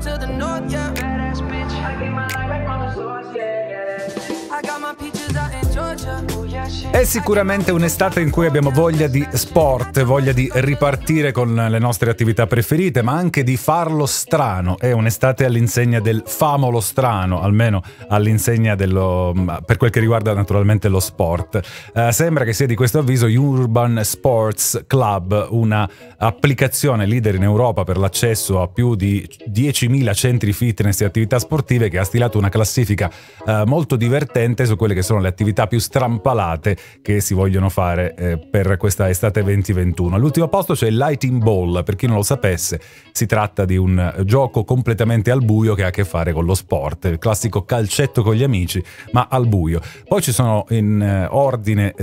to the north, yeah. Badass bitch, I get my life back on the source, yeah. I got my peaches out in Georgia. Oh, yeah, shit. È sicuramente un'estate in cui abbiamo voglia di sport, voglia di ripartire con le nostre attività preferite, ma anche di farlo strano. È un'estate all'insegna del famolo strano, almeno all'insegna per quel che riguarda naturalmente lo sport. Sembra che sia di questo avviso Urban Sports Club, una applicazione leader in Europa per l'accesso a più di 10.000 centri fitness e attività sportive, che ha stilato una classifica molto divertente su quelle che sono le attività più strampalate che si vogliono fare per questa estate 2021. All'ultimo posto c'è il Lighting Ball. Per chi non lo sapesse, si tratta di un gioco completamente al buio che ha a che fare con lo sport, il classico calcetto con gli amici ma al buio. Poi ci sono in ordine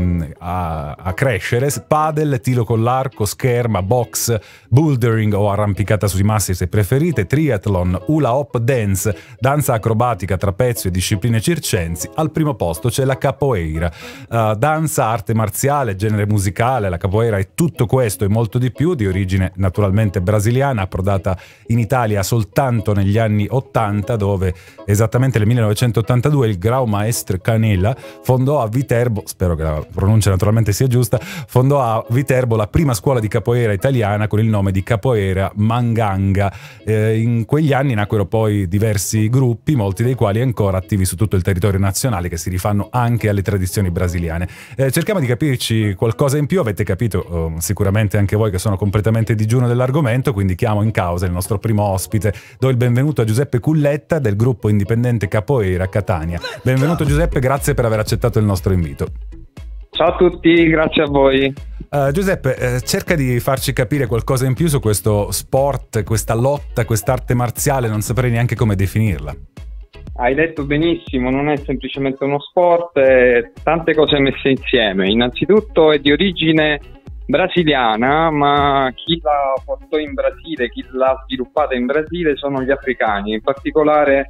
a crescere padel, tiro con l'arco, scherma, box, bouldering o arrampicata sui massi se preferite, triathlon, hula hoop dance, danza acrobatica, trapezio e discipline circensi. Al primo posto c'è la capoeira, danza, arte marziale, genere musicale. La capoeira è tutto questo e molto di più, di origine naturalmente brasiliana, approdata in Italia soltanto negli anni 80, dove esattamente nel 1982 il Grão Maestre Canella fondò a Viterbo, spero che la pronuncia naturalmente sia giusta, fondò a Viterbo la prima scuola di capoeira italiana con il nome di Capoeira Manganga. In quegli anni nacquero poi diversi gruppi, molti dei quali ancora attivi su tutto il territorio nazionale, che si rifanno anche alle tradizioni brasiliane. Cerchiamo di capirci qualcosa in più. Avete capito sicuramente anche voi che sono completamente digiuno dell'argomento, quindi chiamo in causa il nostro primo ospite. Do il benvenuto a Giuseppe Culletta del gruppo indipendente Capoeira Catania. Benvenuto Giuseppe, grazie per aver accettato il nostro invito. Ciao a tutti, grazie a voi. Giuseppe, cerca di farci capire qualcosa in più su questo sport, questa lotta, quest'arte marziale, non saprei neanche come definirla. Hai detto benissimo, non è semplicemente uno sport, è tante cose messe insieme. Innanzitutto è di origine brasiliana, ma chi la portò in Brasile, chi l'ha sviluppata in Brasile sono gli africani, in particolare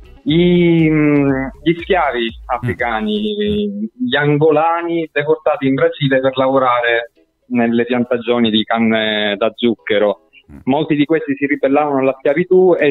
gli schiavi africani, gli angolani deportati in Brasile per lavorare nelle piantagioni di canne da zucchero. Molti di questi si ribellavano alla schiavitù e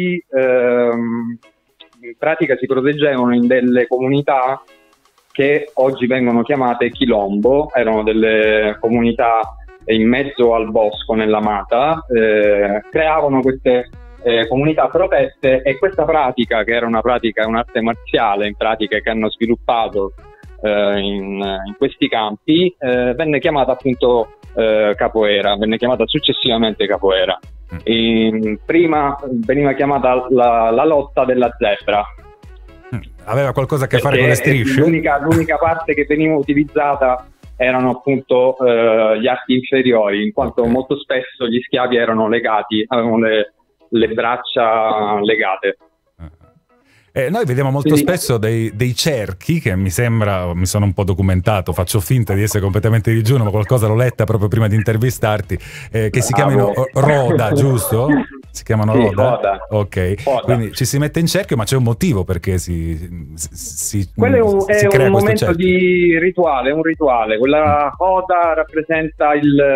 in pratica si proteggevano in delle comunità che oggi vengono chiamate quilombo. Erano delle comunità in mezzo al bosco, nella mata, creavano queste comunità protette, e questa pratica, che era un'arte marziale in pratica che hanno sviluppato in questi campi, venne chiamata appunto capoeira, venne chiamata successivamente capoeira. Prima veniva chiamata la lotta della zebra. Aveva qualcosa a che fare con le strisce? L'unica parte che veniva utilizzata erano appunto gli arti inferiori, in quanto molto spesso gli schiavi erano legati, avevano le braccia legate. Noi vediamo molto spesso dei cerchi, che mi sembra, mi sono un po' documentato, faccio finta di essere completamente digiuno, ma qualcosa l'ho letta proprio prima di intervistarsi, che si chiamano roda, giusto? Si chiamano roda? Ok, roda. Quindi ci si mette in cerchio, ma c'è un motivo perché quello si è crea un questo momento cerchio. di rituale, un rituale. Quella roda rappresenta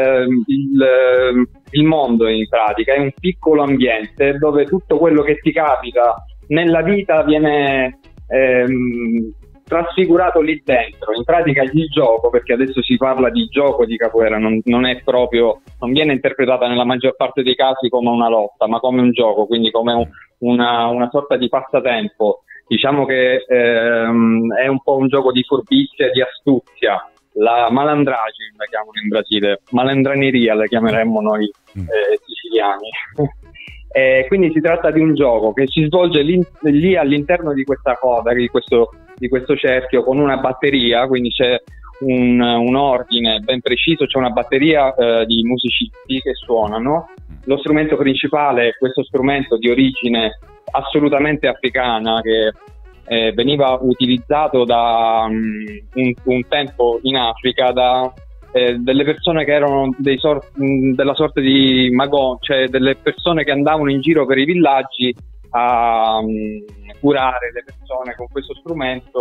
il mondo, in pratica, è un piccolo ambiente dove tutto quello che ti capita nella vita viene trasfigurato lì dentro. In pratica il gioco, perché adesso si parla di gioco di capoeira, non è proprio, non viene interpretata nella maggior parte dei casi come una lotta, ma come un gioco, quindi come una sorta di passatempo. Diciamo che è un po' un gioco di furbizia e di astuzia. La malandragine la chiamano in Brasile, malandraneria la chiameremmo noi siciliani. Quindi si tratta di un gioco che si svolge lì all'interno di questa coda, di questo cerchio, con una batteria, quindi c'è un ordine ben preciso, c'è una batteria di musicisti che suonano. Lo strumento principale è questo strumento di origine assolutamente africana, che veniva utilizzato da un tempo in Africa da delle persone che erano della sorta di magon, cioè delle persone che andavano in giro per i villaggi a curare le persone con questo strumento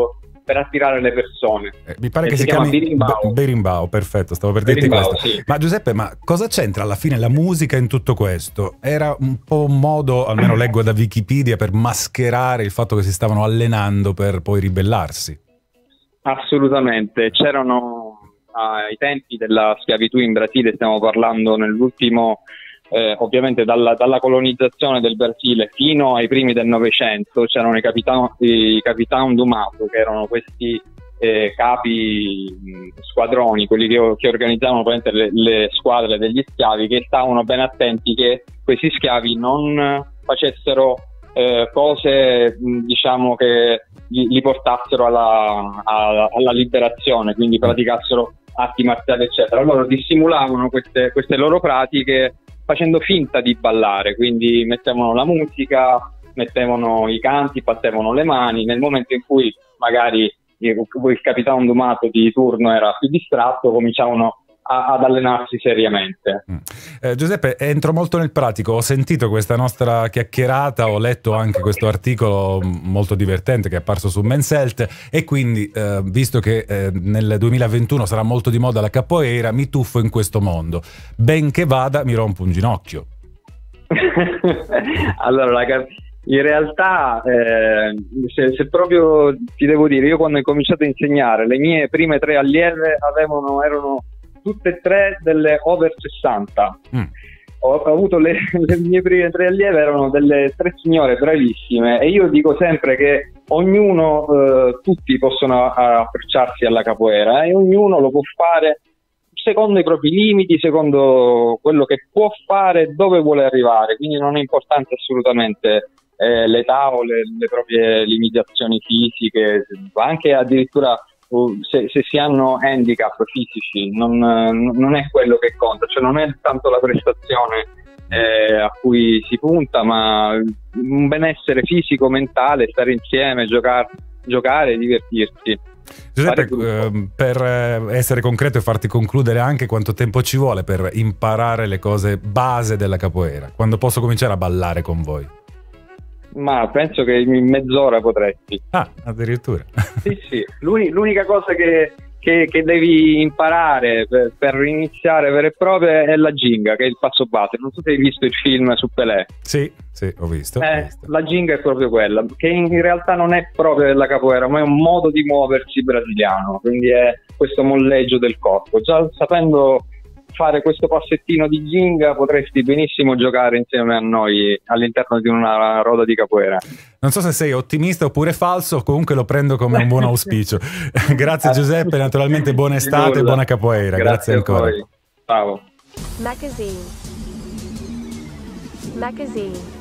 per attirare le persone. Mi pare che si chiami Berimbau. Berimbau, perfetto, stavo per dirti Berimbau, questo. sì. Ma Giuseppe, ma cosa c'entra alla fine la musica in tutto questo? Era un po' un modo, almeno leggo da Wikipedia, per mascherare il fatto che si stavano allenando per poi ribellarsi? Assolutamente, c'erano ai tempi della schiavitù in Brasile, stiamo parlando nell'ultimo, ovviamente dalla colonizzazione del Brasile fino ai primi del Novecento, c'erano i Capitão do Mato, che erano questi capi squadroni, quelli che organizzavano le squadre degli schiavi, che stavano ben attenti che questi schiavi non facessero cose, diciamo, che li portassero alla liberazione, quindi praticassero arti marziali eccetera. Loro dissimulavano queste loro pratiche facendo finta di ballare, quindi mettevano la musica, mettevano i canti, battevano le mani. Nel momento in cui magari il capitano domato di turno era più distratto, cominciavano ad allenarsi seriamente. Giuseppe, entro molto nel pratico. Ho sentito questa nostra chiacchierata, ho letto anche questo articolo molto divertente che è apparso su Men's Health, e quindi visto che nel 2021 sarà molto di moda la capoeira, mi tuffo in questo mondo. Ben che vada, mi rompo un ginocchio. Allora, in realtà, se proprio ti devo dire, io quando ho cominciato a insegnare, le mie prime 3 allieve erano tutte e 3 delle over 60. Ho avuto le mie prime 3 allieve, erano delle 3 signore bravissime, e io dico sempre che ognuno, tutti possono approcciarsi alla capoeira, e ognuno lo può fare secondo i propri limiti, secondo quello che può fare, dove vuole arrivare, quindi non è importante assolutamente l'età o le proprie limitazioni fisiche, anche addirittura se si hanno handicap fisici, non è quello che conta, cioè non è tanto la prestazione a cui si punta, ma un benessere fisico, mentale, stare insieme, giocare e divertirsi. Giuseppe, per essere concreto e farti concludere anche, quanto tempo ci vuole per imparare le cose base della capoeira? Quando posso cominciare a ballare con voi? Ma penso che in mezz'ora potresti. Ah, addirittura. Sì. L'unica cosa che devi imparare per iniziare vero e proprio è la ginga, che è il passo base. Non so se hai visto il film su Pelé. Sì, ho visto. La ginga è proprio quella, che in realtà non è proprio della capoeira, ma è un modo di muoversi brasiliano, quindi è questo molleggio del corpo. Già sapendo fare questo passettino di ginga potresti benissimo giocare insieme a noi all'interno di una roda di capoeira. Non so se sei ottimista oppure falso, comunque lo prendo come un buon auspicio. Grazie Giuseppe, naturalmente buona estate e buona capoeira. Grazie ancora. Ciao. Magazine.